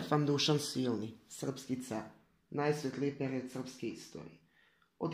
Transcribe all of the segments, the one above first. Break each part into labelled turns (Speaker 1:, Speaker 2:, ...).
Speaker 1: Stefan Dušan Silni, srpski car, najsvetliji period srpske istorije, od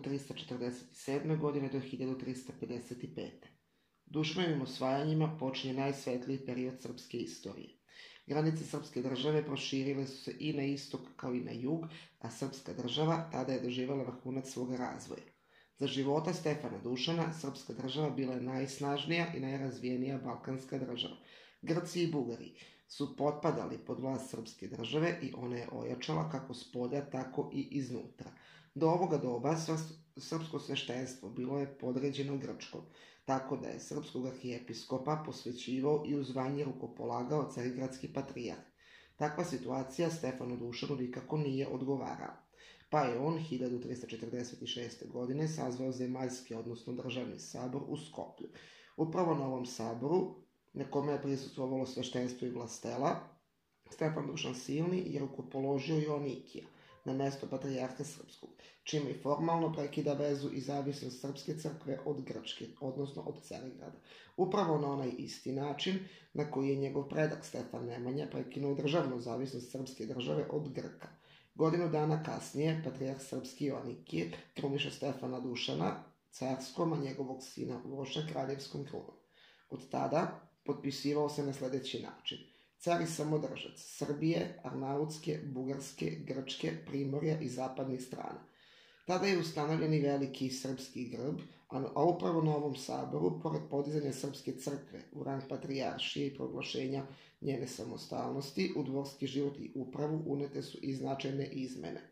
Speaker 1: 1347. godine do 1355. Dušanovim osvajanjima počinje najsvetliji period srpske istorije. Granice srpske države proširile su se i na istok kao i na jug, a srpska država tada je doživjela vrhunac svoga razvoja. Za života Stefana Dušana srpska država bila je najsnažnija i najrazvijenija balkanska država. Grci i Bugari su potpadali pod vlast srpske države i ona je ojačala kako spolja, tako i iznutra. Do ovoga doba srpsko sveštenstvo bilo je podređeno grčkom, tako da je srpskog arhijepiskopa posvećivao i u zvanje rukopolagao carigradski patrijarh. Takva situacija Stefanu Dušanu nikako nije odgovarala, pa je on 1346. godine sazvao zemaljski, odnosno državni sabor u Skoplju. Upravo na ovom saboru, na kome je prisustvovalo sveštenstvo i vlastela, Stefan Dušan Silni je rukopoložio Joanikija na mesto patrijarha srpskog, čime i formalno prekida vezu i zavisnost srpske crkve od Grčke, odnosno od Carigrada. Upravo na onaj isti način na koji je njegov predak Stefan Nemanja prekinuo državnu zavisnost srpske države od Grka. Godinu dana kasnije, patrijarh srpski Joanikije krumiše Stefana Dušana carskom, a njegovog sina Uroša kraljevskom krunom. Od tada potpisivao se na sljedeći način: car i samodržac Srbije, Arnautske, Bugarske, Grčke, Primorja i zapadnih strana. Tada je ustanovljen i veliki srpski grb, a upravo na ovom saboru, pored podizanja srpske crkve u rang patrijaršije i proglašenja njene samostalnosti, u dvorski život i upravu unete su i značajne izmene.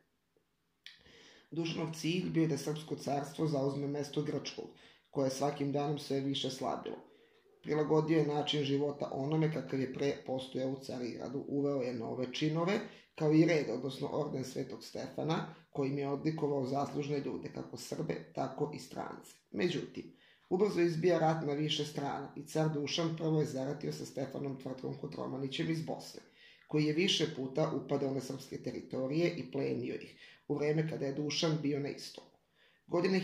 Speaker 1: Dušanov cilj bio je da srpsko carstvo zauzme mesto grčkog, koje je svakim danom sve više slabilo. Prilagodio je način života onome kakav je pre postojao u Carigradu, uveo je nove činove, kao i red, odnosno orden Svetog Stefana, kojim je odlikovao zaslužne ljude, kako Srbe, tako i strance. Međutim, ubrzo izbija rat na više strana i car Dušan prvo je zaratio sa Stefanom Tvrtkom Kotromanićem iz Bosne, koji je više puta upadao na srpske teritorije i plenio ih, u vreme kada je Dušan bio na istoku. Godine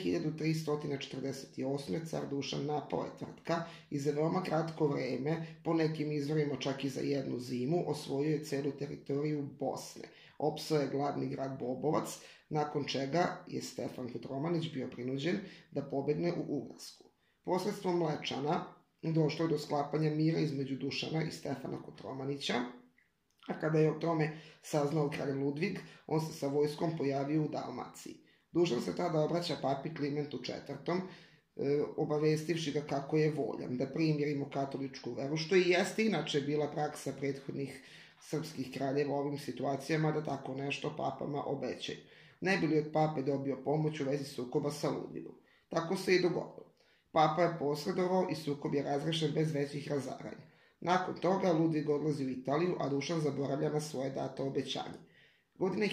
Speaker 1: 1348. car Dušan napao je Tvrtka i za veoma kratko vreme, po nekim izvorima čak i za jednu zimu, osvojio je celu teritoriju Bosne. Opsao je glavni grad Bobovac, nakon čega je Stefan Kotromanić bio prinuđen da pobegne u Ugarsku. Posredstvom Mlečana došlo je do sklapanja mira između Dušana i Stefana Kotromanića, a kada je o tome saznao kralj Ludvig, on se sa vojskom pojavio u Dalmaciji. Dušan se tada obraća papi Klimentu IV, obavestivši ga kako je voljan da primi rimokatoličku veru, što i jeste inače bila praksa prethodnih srpskih kraljeva u ovim situacijama, da tako nešto papama obećaju. Ne bi li od pape dobio pomoć u vezi sukoba sa Ludvigom. Tako se i dogodilo. Papa je posredovao i sukob je razrešen bez većih razaranja. Nakon toga Ludvig odlazi u Italiju, a Dušan zaboravlja na svoje dato obećanje. Godine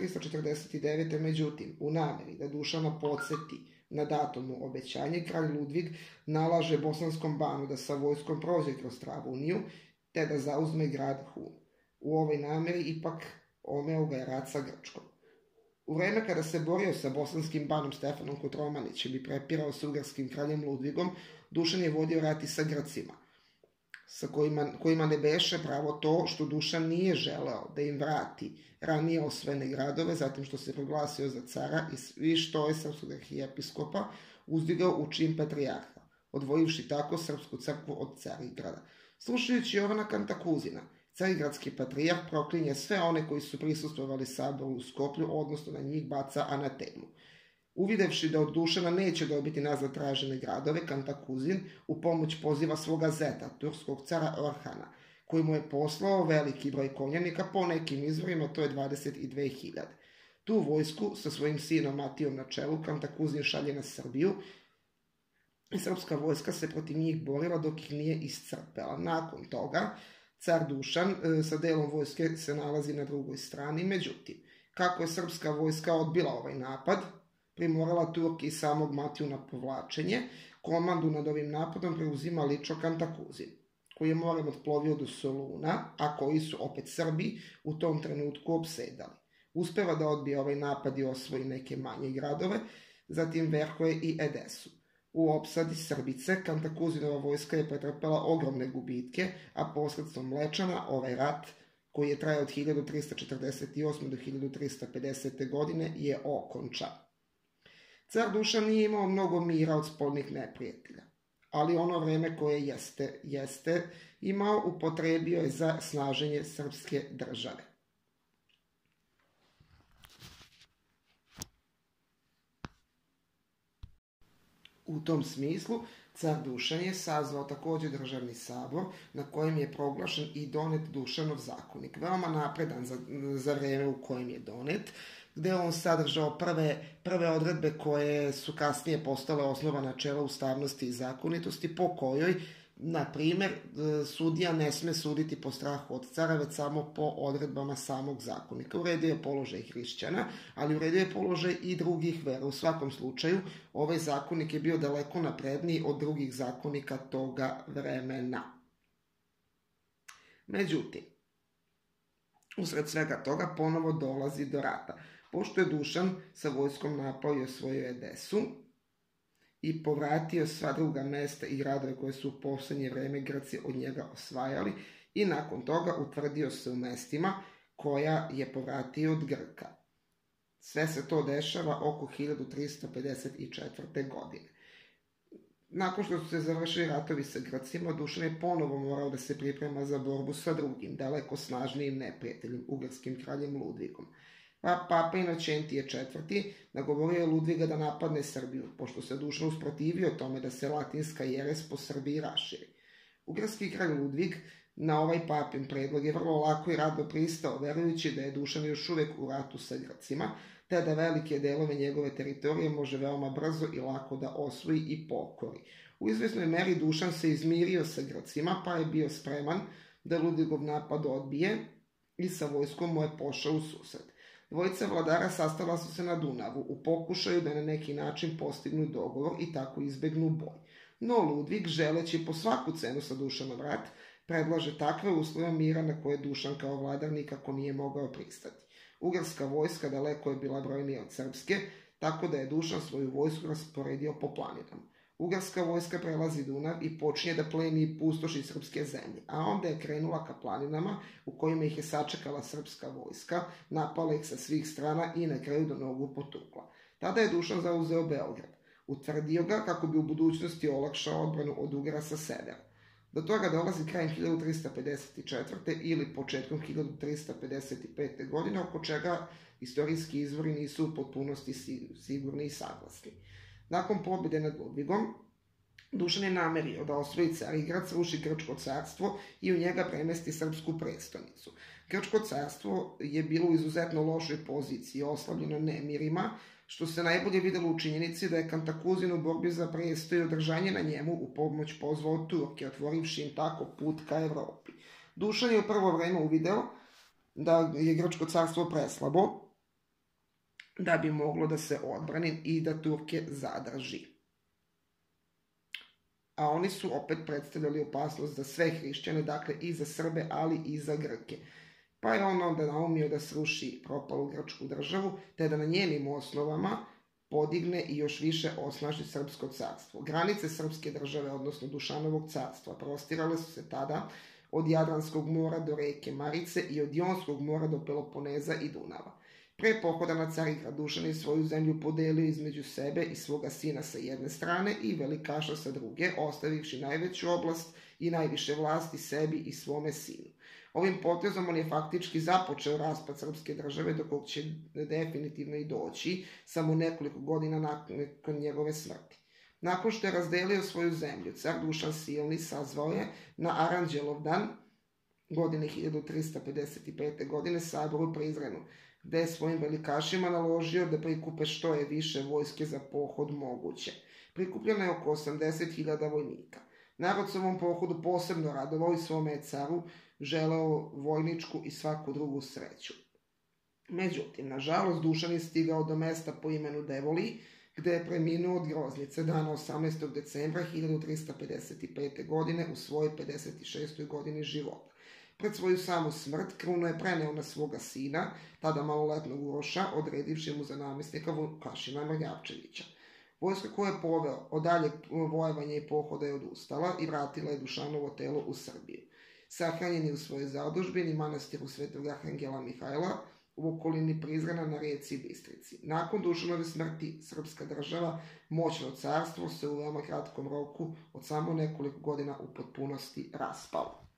Speaker 1: 1349. međutim, u nameri da Dušana podsjeti na dato mu obećanje, kralj Ludvig nalaže bosanskom banu da sa vojskom prođe kroz Travuniju, te da zauzme grad Hun. U ovoj nameri ipak omeo ga je rat sa Grčkom. U vreme kada se borio sa bosanskim banom Stefanom Kotromanićem i prepirao sa ugarskim kraljem Ludvigom, Dušan je vodio rat i sa Grcima, sa kojima ne beše pravo to što Dušan nije želeo da im vrati ranije osvojene gradove, zatim što se proglasio za cara i što je srpskog arhijepiskopa uzdigao u čin patrijarha, odvojivši tako srpsku crkvu od Carigrada. Slušajući Jovana Kantakuzina, carigradski patrijarh proklinje sve one koji su prisustvovali saboru u Skoplju, odnosno na njih baca anatemu. Uvidevši da od Dušana neće dobiti nazad tražene gradove, Kantakuzin u pomoć poziva svoga zeta, turskog cara Orhana, koji mu je poslao veliki broj konjanika, po nekim izvorima to je 22.000. Tu vojsku sa svojim sinom Matijom na čelu Kantakuzin šalje na Srbiju i srpska vojska se protiv njih borila dok ih nije iscrpela. Nakon toga, car Dušan sa delom vojske se nalazi na drugoj strani, međutim, kako je srpska vojska odbila ovaj napad, primorala Turke i samog Matiju na povlačenje, komandu nad ovim napadom preuzima lično Kantakuzin, koji je morem otplovio do Soluna, a koji su opet Srbi u tom trenutku opsedali. Uspeva da odbije ovaj napad i osvoji neke manje gradove, zatim Verhoje i Edesu. U opsadi Srbice Kantakuzinova vojska je pretrpela ogromne gubitke, a posredstvom Mlečana ovaj rat koji je trajao od 1348. do 1350. godine, je okončan. Car Dušan nije imao mnogo mira od spoljnih neprijatelja, ali ono vreme koje jeste imao, upotrebio je za snaženje srpske države. U tom smislu, car Dušan je sazvao također državni sabor na kojem je proglašen i donet Dušanov zakonik, veoma napredan za vreme u kojem je donet, gde on sadržao prve odredbe koje su kasnije postale osnova načela ustavnosti i zakonitosti, po kojoj, na primjer, sudija ne sme suditi po strahu od cara, već samo po odredbama samog zakonika. Uredio je položaj hrišćana, ali uredio je položaj i drugih vera. U svakom slučaju, ovaj zakonik je bio daleko napredniji od drugih zakonika toga vremena. Međutim, usred svega toga ponovo dolazi do rata. Pošto je Dušan sa vojskom napao i osvojio Edesu i povratio sva druga mesta i gradove koje su u poslednje vreme Grci od njega osvajali, i nakon toga utvrdio se u mestima koja je povratio od Grka. Sve se to dešava oko 1354. godine. Nakon što su se završili ratovi sa Grcima, Dušan je ponovo morao da se priprema za borbu sa drugim, daleko snažnijim neprijateljem, ugarskim kraljem Ludvigom. Papa Inoćentije IV. Nagovorio je Ludviga da napadne Srbiju, pošto se Dušan usprotivio tome da se latinska jeres po Srbiji raširi. Ugarski kralj Ludvig na ovaj papin predlog je vrlo lako i rado pristao, verujući da je Dušan još uvek u ratu sa Grcima, te da velike delove njegove teritorije može veoma brzo i lako da osvoji i pokori. U izvesnoj meri Dušan se izmirio sa Grcima, pa je bio spreman da Ludvigov napad odbije i sa vojskom mu je pošao u susret. Dvojica vladara sastala su se na Dunavu u pokušaju da na neki način postignu dogovor i tako izbegnu boj. No Ludvig, želeći po svaku cenu sa Dušanov rat, predlaže takve uslove mira na koje Dušan kao vladar nikako nije mogao pristati. Ugarska vojska daleko je bila brojnija od srpske, tako da je Dušan svoju vojsku rasporedio po planinama. Ugarska vojska prelazi Dunav i počinje da pleni i pustoši srpske zemlje, a onda je krenula ka planinama u kojima ih je sačekala srpska vojska, napala ih sa svih strana i na kraju do nogu potukla. Tada je Dušan zauzeo Beograd. Utvrdio ga kako bi u budućnosti olakšao odbranu od Ugara sa severa. Do toga dolazi krajem 1354. ili početkom 1355. godine, oko čega istorijski izvori nisu u potpunosti sigurni i saglasni. Nakon pobjede nad Ludvigom, Dušan je namerio da osvoji Carigrad, sruši Grčko carstvo i u njega premesti srpsku prestonicu. Grčko carstvo je bilo u izuzetno lošoj poziciji, oslabljeno nemirima, što se najbolje videlo u činjenici da je Kantakuzin u borbi za prestoj i održanje na njemu u pomoć pozvao Turke, otvorivši im tako put ka Evropi. Dušan je u prvo vreme uvideo da je Grčko carstvo preslabo, da bi moglo da se odbrani i da Turke zadrži. A oni su opet predstavljali opasnost za sve hrišćane, dakle i za Srbe, ali i za Grke. Pa je on onda naumio da sruši propalu grčku državu, te da na njenim osnovama podigne i još više osnaži srpsko carstvo. Granice srpske države, odnosno Dušanovog carstva, prostirale su se tada od Jadranskog mora do reke Marice i od Jonskog mora do Peloponeza i Dunava. Pre pohoda na Carigrad, Dušan je svoju zemlju podelio između sebe i svoga sina sa jedne strane i velikaša sa druge, ostavivši najveću oblast i najviše vlasti sebi i svome sinu. Ovim potezom on je faktički započeo raspad srpske države, do kog će definitivno i doći samo nekoliko godina nakon njegove smrti. Nakon što je razdelio svoju zemlju, car Dušan Silni sazvao je na Aranđelovdan godine 1355. godine sabor u Prizrenu, gde je svojim velikašima naložio da prikupe što je više vojske za pohod moguće. Prikupljeno je oko 80.000 vojnika. Narod se ovom pohodu posebno radovao i svome je caru želeo vojničku i svaku drugu sreću. Međutim, nažalost, Dušan je stigao do mesta po imenu Devoli, gde je preminuo od groznice dana 18. decembra 1355. godine u svojoj 56. godini života. Pred svoju samu smrt krunu je preneo na svoga sina, tada maloletnog Uroša, odredivši mu za namestnika Vukašina Mrljavčevića. Vojska koja je poveo od daljeg vojevanja i pohoda je odustala i vratila je Dušanovo telo u Srbiju. Sahranjen je u svojoj zadužbini manastiru Svetog Arhangela Mihajla u okolini Prizrena na rijeci Bistrici. Nakon Dušanove smrti, srpska država, moćno carstvo, se u veoma kratkom roku od samo nekoliko godina u potpunosti raspalo.